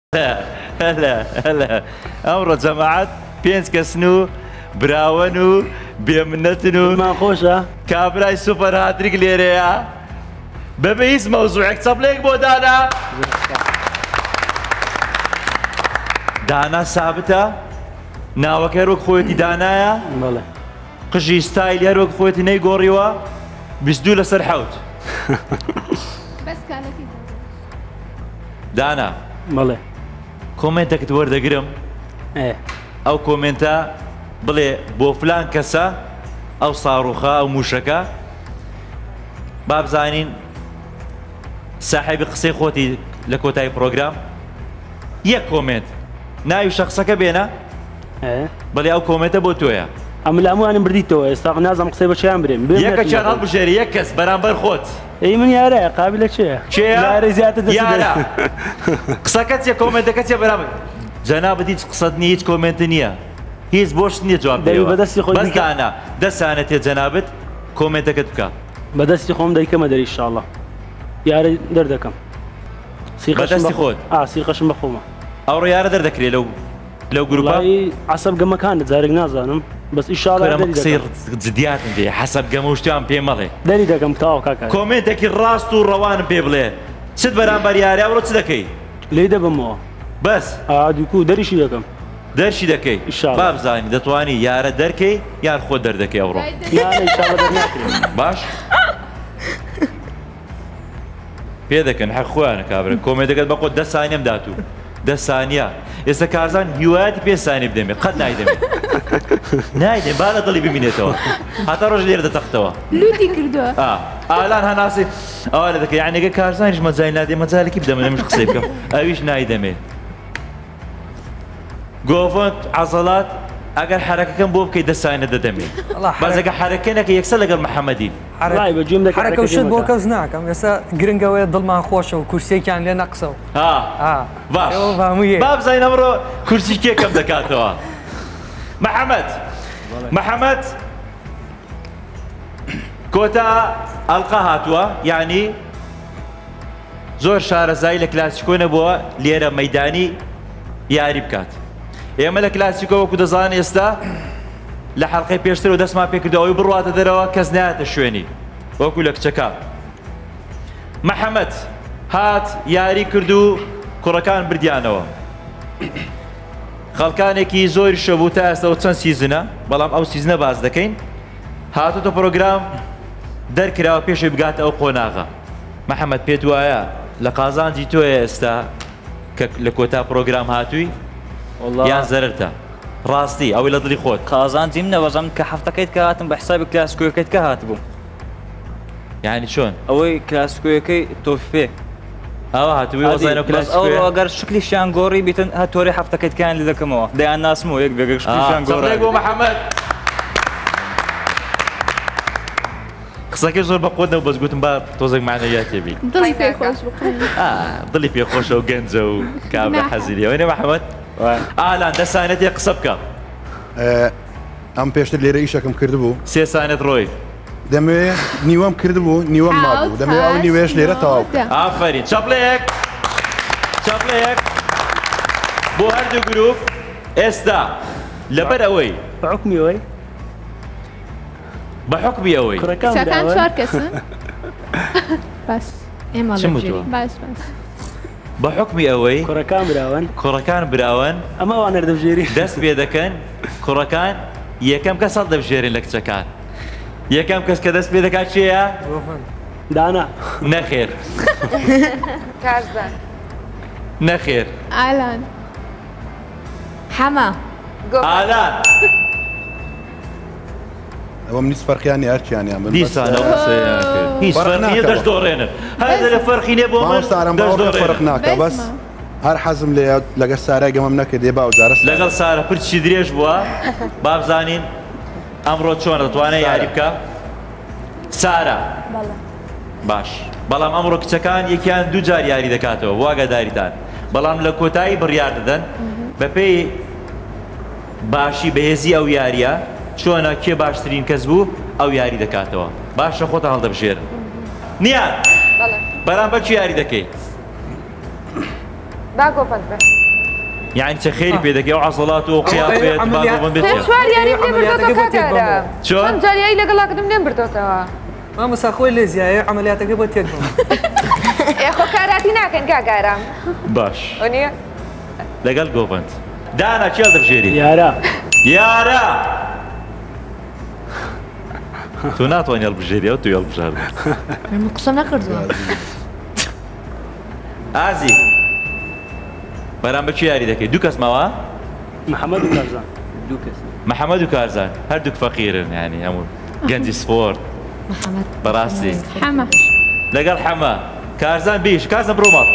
هلا هلا امر جماعات بينس كسنو براونو بيمنتنو ما خوشة كابراي سوبر هاتريك ليريا ببيس موضوعك صبليك بو دانا دانا ثابتة ناوكي روك خويتي دانايا بله قشي ستايل يا روك خويتي نيغوريوا بيسدو لسر حوت بس كانت دانا بله كومنتك توردقرم ايه او كومنتا بلي بو فلان كسا او صاروخا او موشكا باب زانين صاحب قصي خوتي لكوتاي بروجرام يا كومنت نايو شخصك بينا ايه بلي او كومنتا بو تويا ام الامو انا برديتو استاغ نازم قصيبه شي امرين ياك شان هل بشيري يكس برامبر خوت اي من يا راه قابل شي لا رزياته يا لا قصكت يا كومنتك يا برامبر جناب دي قصتني هيك كومنت نيه هيز بوش نيه جواب ديوا بس انا دس انا يا جنابت كومنتك بكا بدستي خوم دايك ما ادري ان شاء الله يا دردكم بدستي خود سيقش مفهومه او ريار دردك لي لو جروبا والله حسب قما كانت زارق نازانم بس ان شاء الله كلام قصير زديات دي حسب قموشتان بي مالي داري دكم تاو كاكا كومنتك الراس تو روان بيبلي سد برامبر ياري او تسدكي ليه دبمو بس عاد يكون داري شي دكم درشي دكي ان شاء الله باب زاني دتواني يا دركي يا خود دردكي اورو لا ان شاء الله درناكري باش بيدك حق خوانك كابر كومنتك بقول 10 ثانيه مداتو 10 ثانيه إذا كارزان هوايتي 5 ثانيه بدمي قد نايدمي نايدم بالا ضلي بمينيتو حتى رجل يرد تختوا لودي كردوها الان هناسي ذاك يعني كارزان ايش مزاي نادي مزالك يبدا من مش قصيبك ايش نايدمي قوفنت عضلات اگر حركه كان بوب كي دساينه دمي بس اگر حركينك يكسل لقى محمدي والله بجيم لك حركه وشد بوكز ناكم يسا جرينجوي ضل ما خوشه وكرسي كان لنا نقصه باش باب زين امره كرسي كي كم دكاتوا محمد كوتا القاهاتوا يعني زور شارع زي الكلاسيكو نبوا ليره ميداني ياري بكات ئێمە لە کلاسیکۆ وەکو دەزانن ئێستا لە حەڵقەی پێشتر و دەستمان پێ کردەوەی بڕواتە دەرەوە کەس نایەتە شوێنی وەکو لە کچەکە محەممەد هات یاری کرد و کوڕەکان بردیانەوە خەڵکانێکی زۆری شەبوو تا ئێستەوە چەند سیزنە بەڵام ئەو سیزنە باز دەکەین هاتوتە پرۆگرام دەرکراوە پێشەوەی بگاتە ئەو قۆناغە محەممەد پێت وایە لە قازانجی تۆیە ئێستا کە لە کۆتا پرۆگرام هاتووی يا زررته راستي او الى ضلي خوت قازان جيمنا وزمت كحفتكيت كهاتم بحساب كلاسيكويكيت كهاتبو يعني شلون؟ اوي كلاسيكويكي توفي هاتوي وزينو كلاسيكويكي او اگر شكلي شانغوري بيتن هاتوري حفتكيت كان لذاك مو دي الناس مو هيك بيقول شكلي شانغوري صدق محمد قصاكي زور بقودنا وبس قلت مبار توزق معنوياتي بي ضلي في خوش بقى ضلي في خوش وجنزه وكابله حزينه وين محمد؟ الان 10 ثانية قصبك ام پێشتر لێرە ئیشەکەم کردبوو 3 ثانية ڕۆی دەمەوێ نیوەم کردبوو نیوەم مابوو دەمەوێ ئەو نیوێش لێرە تەواو ئافرین چاپلەیەک بۆ هەردوو گروپ ئێستا لەبەر ئەوەی بەحکمی ئەوەی كان شوار كسن بس بس بحكمي اوي كركان براون اما وانا دبجيري دس بيدكن كركان يكم كسل دبجيري لك تشكان يكم كس كدس بيدك شيء دانا نخير كارزان نخير الان حما الان ئەوە منیس فەرقیانی هەرچیانی ئەمن دیسانە هیچ فەرقی دەش دۆڕێنن هەر لە فەرقی نێ بۆ من باوەڕ فەرق ناکە بەس هەر حەزم لێ لەگەڵ سارای گەمەم نەکردێ باوجارە لەگەڵ سارە پرچی درێژ بووە با بزانین ئەمڕۆ چۆن دەتوانێت یاری بکە سارە باش بەڵام ئەمڕۆ کچەکان یەکیان دوو جار یاری دەکاتەوە واگەداریتان بەڵام لە کۆتایی بڕیار دەدەن بەپێی باشی بەهێزی ئەو یاریە چۆنە کێ باشترین کەس بوو ئەو یاری دەکاتەوە باشە خۆتە هەڵدەبژێرن نیان بەرامبەر چی یاری دەکەی با گۆڤند بێ يعني تخيري بيدك يا عضلات وقياس بيت ما قوم بيت پێشوار یاری لێ بردۆتەوە کاکارم شلون؟ چۆن جاریایی لەگەڵا کردم لێم بردۆتەوە ما مساخۆی لێ زیایە عملیاتەکە بۆ تێک بووم خۆ کاراتی ناکەن کاکارم باش ئۆنیە لقال قوبنت دانا كيل دبجيري يارا يارا تو ناتواني البجيري او تو يلبجار من قسە نەکردووە ازي بەرام بە چی یاری دەکەی دوو کەس ماوە محمد وكارزان محەممەد و کارزان هەردووک فەقیرن ینی هەموو گەنجی سپۆرت بەڕاستی حەمە لەگەڵ حەمە کارزان بیش کارزان بڕۆ ماڵ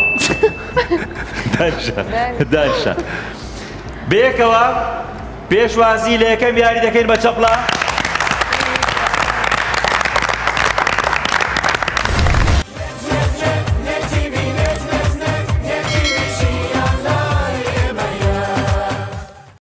دانشە بەیەکەوە پێشوازی لە یەکەم یاری دەکەین بە چەپڵە